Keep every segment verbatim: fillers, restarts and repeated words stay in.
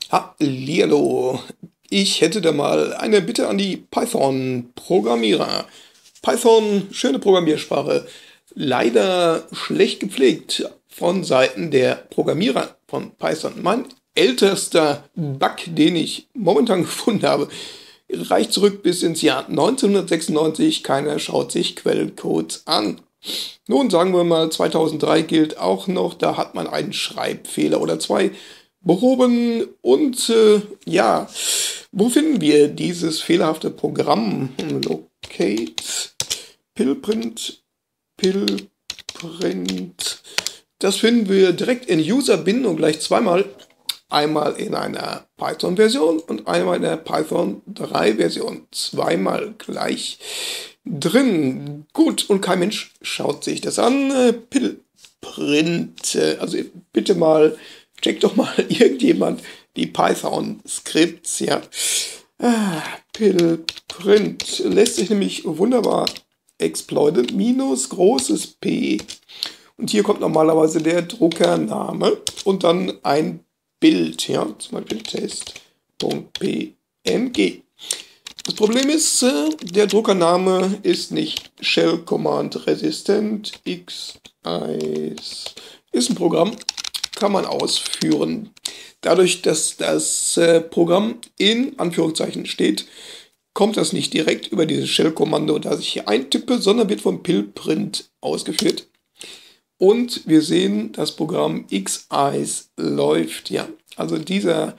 Hallihallo, ich hätte da mal eine Bitte an die Python-Programmierer. Python, schöne Programmiersprache, leider schlecht gepflegt von Seiten der Programmierer von Python. Mein ältester Bug, den ich momentan gefunden habe, reicht zurück bis ins Jahr neunzehnhundertsechsundneunzig. Keiner schaut sich Quellcodes an. Nun, sagen wir mal, zweitausenddrei gilt auch noch, da hat man einen Schreibfehler oder zwei behoben und äh, ja, wo finden wir dieses fehlerhafte Programm? Locate, pillprint, pillprint. Das finden wir direkt in User-Bin und gleich zweimal. Einmal in einer Python-Version und einmal in der Python drei Version. Zweimal gleich drin. Gut, und kein Mensch schaut sich das an. Pillprint. Also bitte mal, check doch mal irgendjemand die Python-Skripts, ja. Ah, Pillprint lässt sich nämlich wunderbar exploiten. Minus großes P. Und hier kommt normalerweise der Druckername und dann ein Bild, ja, zum Beispiel test.png. Das Problem ist, der Druckername ist nicht Shell Command resistent. X eins ist ein Programm, kann man ausführen. Dadurch, dass das Programm in Anführungszeichen steht, kommt das nicht direkt über dieses Shell-Kommando, das ich hier eintippe, sondern wird vom Pillprint ausgeführt. Und wir sehen, das Programm X eins läuft, ja. Also dieser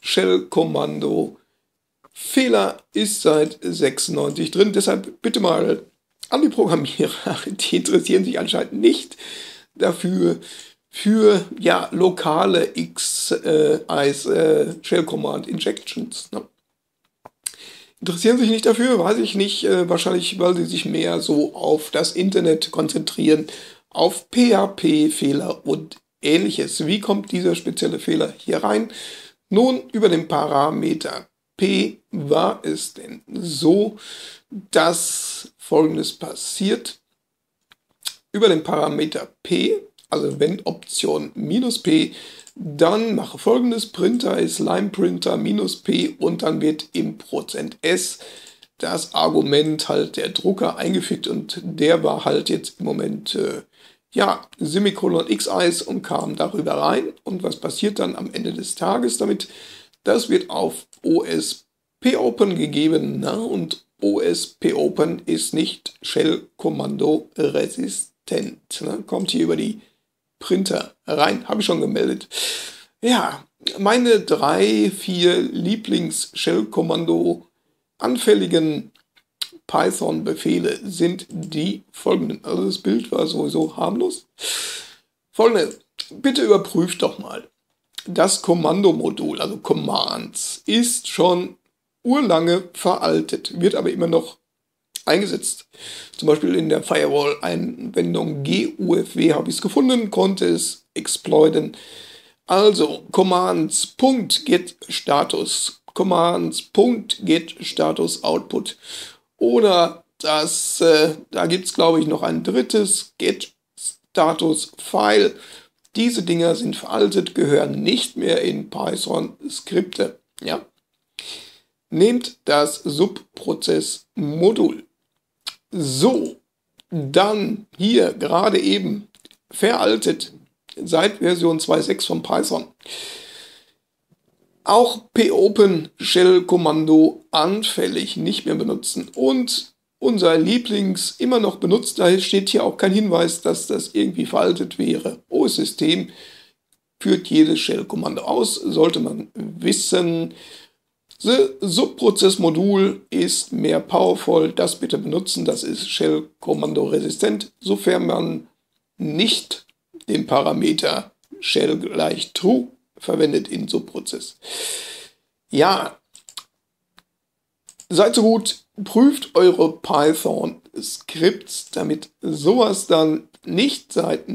Shell-Kommando-Fehler ist seit sechsundneunzig drin. Deshalb bitte mal an die Programmierer, die interessieren sich anscheinend nicht dafür, für ja, lokale X eins äh, Shell-Command-Injections. Ne? Interessieren sich nicht dafür, weiß ich nicht. Äh, wahrscheinlich, weil sie sich mehr so auf das Internet konzentrieren, auf P H P-Fehler und ähnliches. Wie kommt dieser spezielle Fehler hier rein? Nun, über den Parameter P war es denn so, dass Folgendes passiert. Über den Parameter P, also wenn Option minus P, dann mache Folgendes: Printer ist LimePrinter minus P und dann wird im Prozent S das Argument halt der Drucker eingefügt und der war halt jetzt im Moment äh, ja, Semikolon X eins und kam darüber rein. Und was passiert dann am Ende des Tages damit? Das wird auf O S P Open gegeben, na? Und O S P Open ist nicht Shell-Kommando resistent. Ne? Kommt hier über die Printer rein, habe ich schon gemeldet. Ja, meine drei, vier Lieblings-Shell-Kommando anfälligen Python-Befehle sind die folgenden. Also das Bild war sowieso harmlos. Folgendes, bitte überprüft doch mal. Das Kommandomodul, also Commands, ist schon urlange veraltet, wird aber immer noch eingesetzt. Zum Beispiel in der Firewall-Anwendung G U F W habe ich es gefunden, konnte es exploiten. Also Commands.getStatus, Commands.getStatus-Output. Oder das, äh, da gibt es, glaube ich, noch ein drittes, getStatus-File. Diese Dinger sind veraltet, gehören nicht mehr in Python-Skripte. Ja. Nehmt das Subprozessmodul. So, dann hier gerade eben veraltet seit Version zwei Punkt sechs von Python. Auch popen Shell-Kommando anfällig, nicht mehr benutzen. Und unser Lieblings immer noch benutzt, da steht hier auch kein Hinweis, dass das irgendwie veraltet wäre. O S-System führt jedes Shell-Kommando aus, sollte man wissen. Das Subprozessmodul ist mehr powerful, das bitte benutzen, das ist Shell-Kommando resistent, sofern man nicht den Parameter Shell gleich True verwendet in Subprozess. Ja, seid so gut, prüft eure Python-Skripts, damit sowas dann nicht seit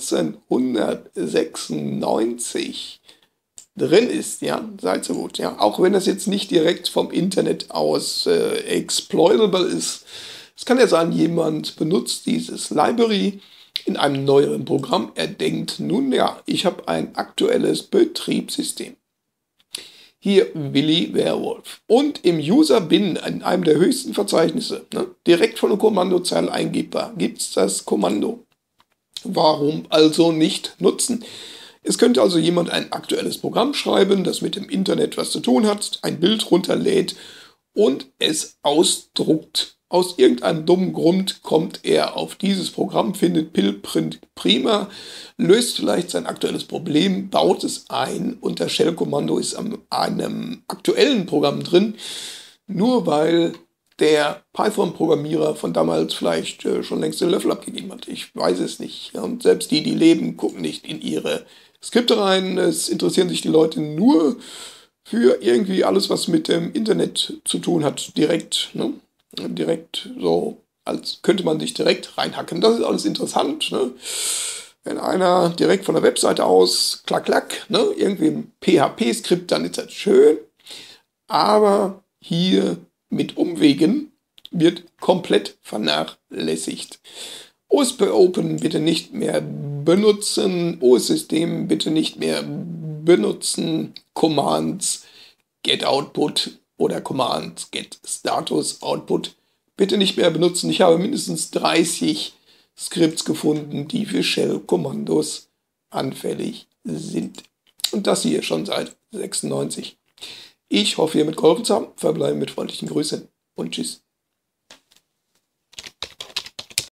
neunzehnhundertsechsundneunzig drin ist, ja, seid so gut, ja, auch wenn das jetzt nicht direkt vom Internet aus äh, exploitable ist. Es kann ja sein, jemand benutzt dieses Library in einem neueren Programm. Er denkt, nun ja, ich habe ein aktuelles Betriebssystem. hier Willi Werwolf. Und im User-Bin, in einem der höchsten Verzeichnisse, ne, direkt von der Kommandozeile eingebbar, gibt es das Kommando. Warum also nicht nutzen? Es könnte also jemand ein aktuelles Programm schreiben, das mit dem Internet was zu tun hat, ein Bild runterlädt und es ausdruckt. Aus irgendeinem dummen Grund kommt er auf dieses Programm, findet Pillprint prima, löst vielleicht sein aktuelles Problem, baut es ein und das Shell-Kommando ist an einem aktuellen Programm drin, nur weil der Python-Programmierer von damals vielleicht äh, schon längst den Löffel abgegeben hat. Ich weiß es nicht. Ja, und selbst die, die leben, gucken nicht in ihre Skripte rein. Es interessieren sich die Leute nur für irgendwie alles, was mit dem Internet zu tun hat, direkt. Ne? Direkt so, als könnte man sich direkt reinhacken. Das ist alles interessant. Ne? Wenn einer direkt von der Webseite aus, klack, klack, ne? irgendwie ein P H P-Skript, dann ist das schön. Aber hier mit Umwegen wird komplett vernachlässigt. O S P Open bitte nicht mehr benutzen, O S-System bitte nicht mehr benutzen, Commands get Output oder Commands get Status Output bitte nicht mehr benutzen. Ich habe mindestens dreißig Skripts gefunden, die für Shell-Kommandos anfällig sind. Und das hier schon seit sechsundneunzig. Ich hoffe, ihr mitgeholfen zu haben. Verbleiben mit freundlichen Grüßen und tschüss.